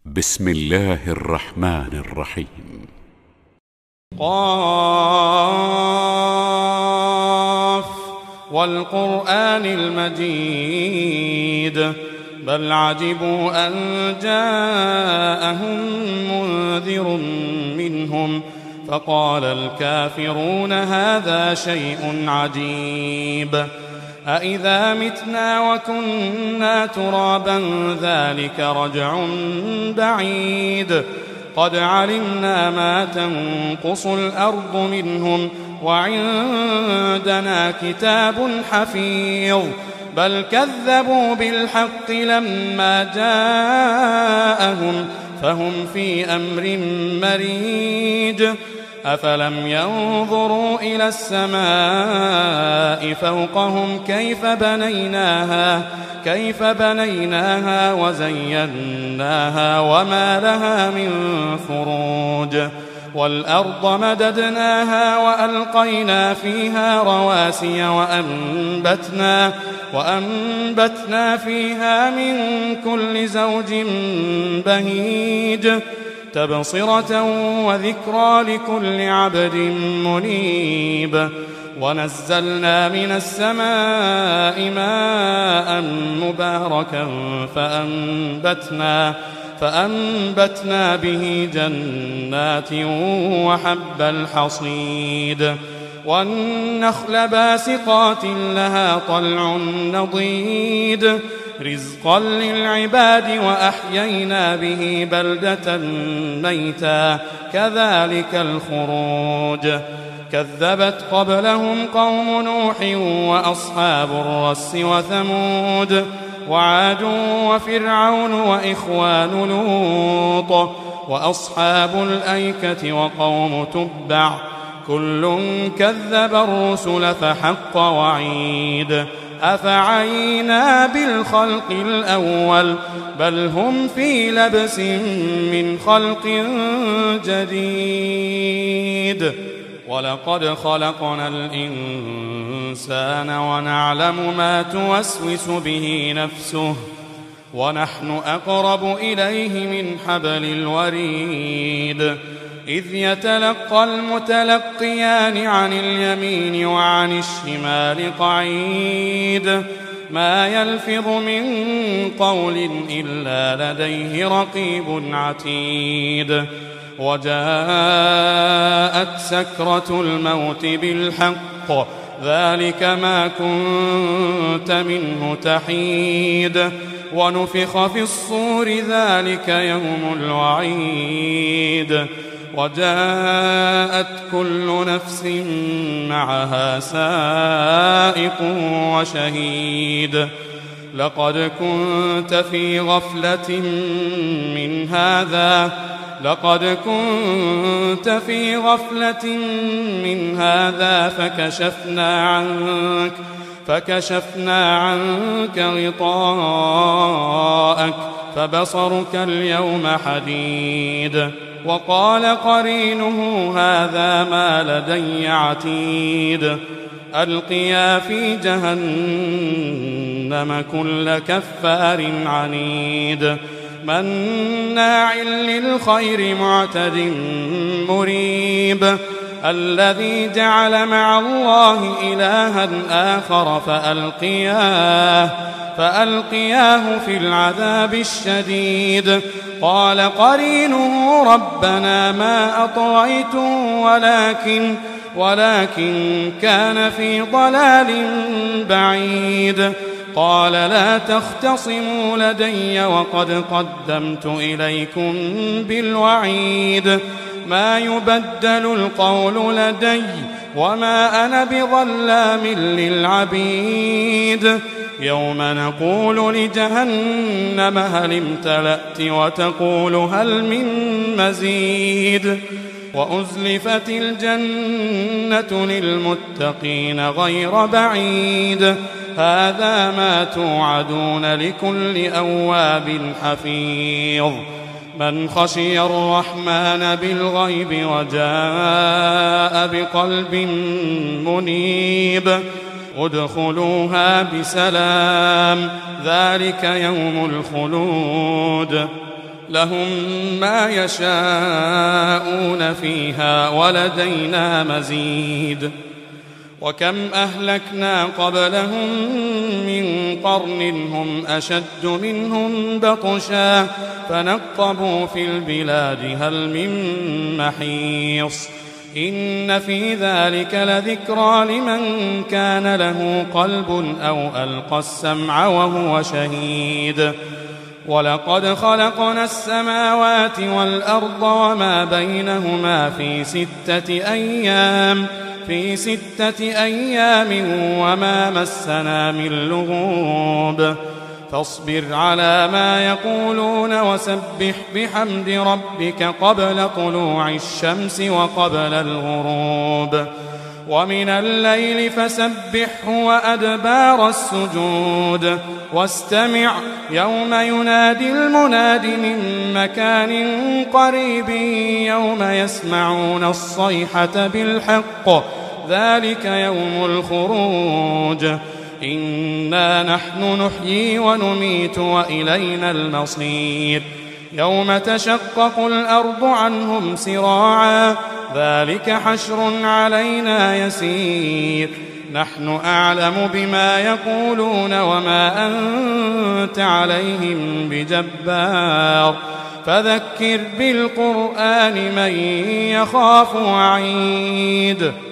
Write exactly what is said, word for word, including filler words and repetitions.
بسم الله الرحمن الرحيم. قاف والقرآن المجيد بل عجبوا أن جاءهم منذر منهم فقال الكافرون هذا شيء عجيب أإذا متنا وكنا ترابا ذلك رجع بعيد قد علمنا ما تنقص الأرض منهم وعندنا كتاب حفيظ بل كذبوا بالحق لما جاءهم فهم في أمر مريج أفلم ينظروا إلى السماء فوقهم كيف بنيناها كيف بنيناها وزيناها وما لها من فروج والأرض مددناها وألقينا فيها رواسي وأنبتنا وأنبتنا فيها من كل زوج بهيج تبصرة وذكرى لكل عبد منيب ونزلنا من السماء ماء مباركا فأنبتنا فأنبتنا به جنات وحب الحصيد والنخل باسقات لها طلع نضيد رزقا للعباد وأحيينا به بلدة ميتا كذلك الخروج كذبت قبلهم قوم نوح وأصحاب الرس وثمود وعاد وفرعون وإخوان لوط وأصحاب الأيكة وقوم تبع كل كذب الرسل فحق وعيد أفعينا بالخلق الأول بل هم في لبس من خلق جديد ولقد خلقنا الإنسان ونعلم ما توسوس به نفسه ونحن أقرب إليه من حبل الوريد إذ يتلقى المتلقيان عن اليمين وعن الشمال قعيد ما يلفظ من قول إلا لديه رقيب عتيد وجاءت سكرة الموت بالحق ذلك ما كنت منه تحيد ونفخ في الصور ذلك يوم الوعيد وجاءت كل نفس معها سائق وشهيد لقد كنت في غفلة من هذا لقد كنت في غفلة من هذا فكشفنا عنك فكشفنا عنك غطاءك فبصرك اليوم حديد وقال قرينه هذا ما لدي عتيد ألقيا في جهنم كل كفار عنيد مناع للخير معتد مريب الذي جعل مع الله إلها آخر فألقياه فألقياه في العذاب الشديد قال قرينه ربنا ما أطغيته ولكن ولكن كان في ضلال بعيد قال لا تختصموا لدي وقد قدمت إليكم بالوعيد ما يبدل القول لدي وما أنا بظلام للعبيد يوم نقول لجهنم هل امتلأت وتقول هل من مزيد وأزلفت الجنة للمتقين غير بعيد هذا ما توعدون لكل أواب حفيظ من خشي الرحمن بالغيب وجاء بقلب منيب ادخلوها بسلام ذلك يوم الخلود لهم ما يشاءون فيها ولدينا مزيد وكم أهلكنا قبلهم من قرن هم أشد منهم بطشا فنقبوا في البلاد هل من محيص إن في ذلك لذكرى لمن كان له قلب أو ألقى السمع وهو شهيد ولقد خلقنا السماوات والأرض وما بينهما في ستة أيام في ستة أيام وما مسنا من لغوب فاصبر على ما يقولون وسبح بحمد ربك قبل طلوع الشمس وقبل الغروب ومن الليل فسبحه وأدبار السجود واستمع يوم ينادي المناد من مكان قريب يوم يسمعون الصيحة بالحق ذلك يوم الخروج إنا نحن نحيي ونميت وإلينا المصير يوم تشقق الأرض عنهم سراعا ذلك حشر علينا يسير نحن أعلم بما يقولون وما أنت عليهم بجبار فذكر بالقرآن من يخاف وعيد